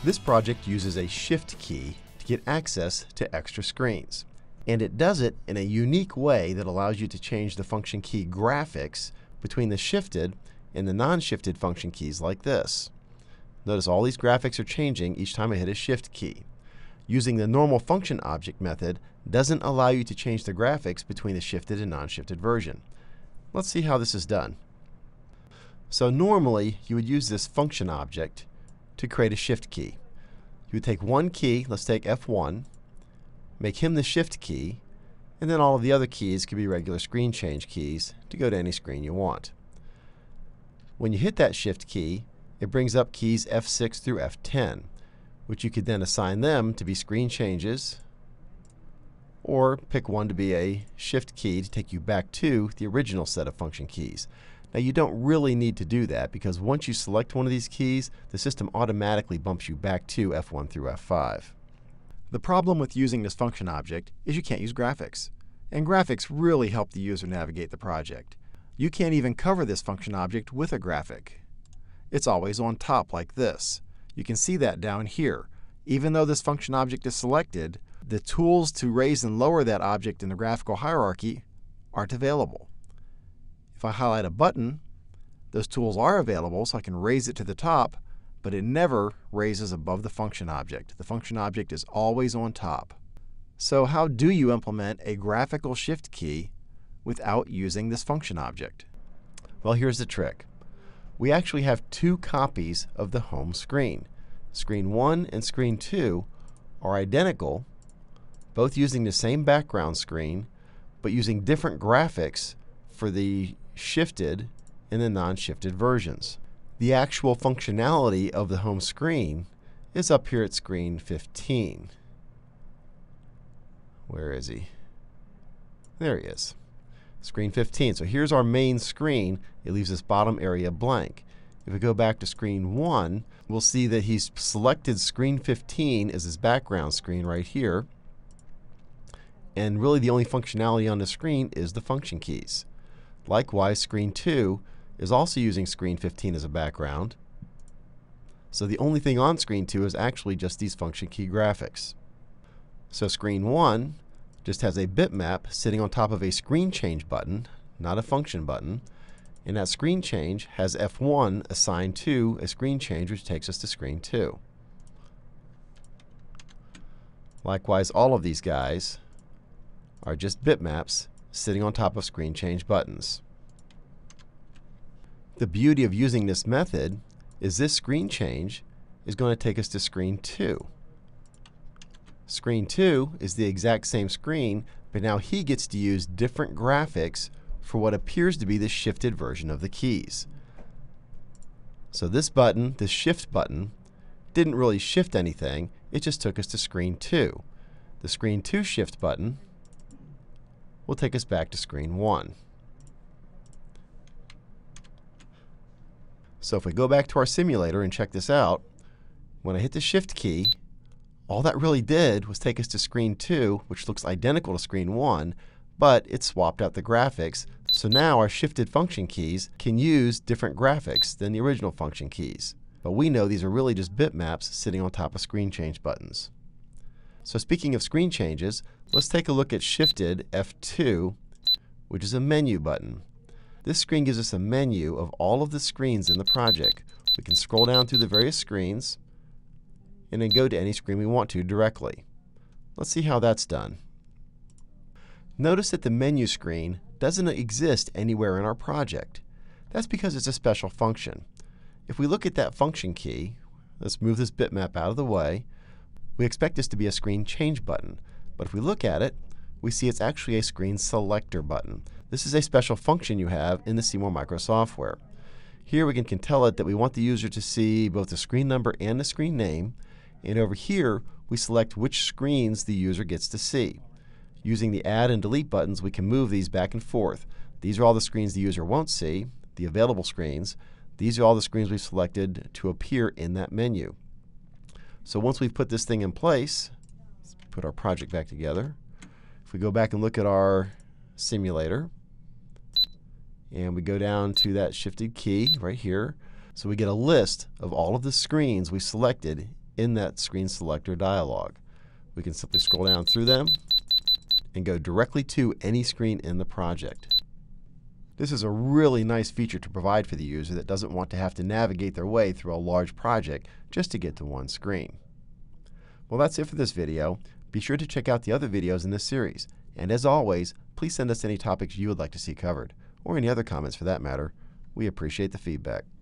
This project uses a Shift key to get access to extra screens. And it does it in a unique way that allows you to change the function key graphics between the shifted and the non-shifted function keys like this. Notice all these graphics are changing each time I hit a Shift key. Using the normal function object method doesn't allow you to change the graphics between the shifted and non-shifted version. Let's see how this is done. So normally you would use this function object to create a Shift key. You would take one key, let's take F1, make him the Shift key, and then all of the other keys could be regular screen change keys to go to any screen you want. When you hit that Shift key, it brings up keys F6 through F10, which you could then assign them to be screen changes, or pick one to be a Shift key to take you back to the original set of function keys. Now you don't really need to do that because once you select one of these keys, the system automatically bumps you back to F1 through F5. The problem with using this function object is you can't use graphics. And graphics really help the user navigate the project. You can't even cover this function object with a graphic. It's always on top like this. You can see that down here. Even though this function object is selected, the tools to raise and lower that object in the graphical hierarchy aren't available. If I highlight a button, those tools are available so I can raise it to the top, but it never raises above the function object. The function object is always on top. So how do you implement a graphical Shift key without using this function object? Well, here's the trick. We actually have two copies of the home screen. Screen 1 and Screen 2 are identical, both using the same background screen, but using different graphics for the shifted and the non-shifted versions. The actual functionality of the home screen is up here at Screen 15. Where is he? There he is. Screen 15. So here's our main screen. It leaves this bottom area blank. If we go back to Screen 1, we'll see that he's selected Screen 15 as his background screen right here. And really the only functionality on the screen is the function keys. Likewise, Screen 2 is also using Screen 15 as a background. So the only thing on Screen 2 is actually just these function key graphics. So Screen 1 just has a bitmap sitting on top of a screen change button, not a function button. And that screen change has F1 assigned to a screen change, which takes us to Screen 2. Likewise, all of these guys are just bitmaps sitting on top of screen change buttons. The beauty of using this method is this screen change is going to take us to Screen 2. Screen 2 is the exact same screen, but now he gets to use different graphics for what appears to be the shifted version of the keys. So this button, this Shift button, didn't really shift anything. It just took us to Screen 2. The Screen 2 Shift button will take us back to Screen 1. So if we go back to our simulator and check this out, when I hit the Shift key, all that really did was take us to Screen 2, which looks identical to Screen 1, but it swapped out the graphics. So now our shifted function keys can use different graphics than the original function keys. But we know these are really just bitmaps sitting on top of screen change buttons. So speaking of screen changes, let's take a look at shifted F2, which is a menu button. This screen gives us a menu of all of the screens in the project. We can scroll down through the various screens and then go to any screen we want to directly. Let's see how that's done. Notice that the menu screen doesn't exist anywhere in our project. That's because it's a special function. If we look at that function key, let's move this bitmap out of the way, we expect this to be a screen change button. But if we look at it, we see it's actually a screen selector button. This is a special function you have in the Seymour Micro software. Here we can tell it that we want the user to see both the screen number and the screen name. And over here, we select which screens the user gets to see. Using the add and delete buttons, we can move these back and forth. These are all the screens the user won't see, the available screens. These are all the screens we've selected to appear in that menu. So once we've put this thing in place, let's put our project back together. If we go back and look at our simulator, and we go down to that shifted key right here, so we get a list of all of the screens we selected in that screen selector dialog. We can simply scroll down through them and go directly to any screen in the project. This is a really nice feature to provide for the user that doesn't want to have to navigate their way through a large project just to get to one screen. Well, that's it for this video. Be sure to check out the other videos in this series. And as always, please send us any topics you would like to see covered, or any other comments for that matter. We appreciate the feedback.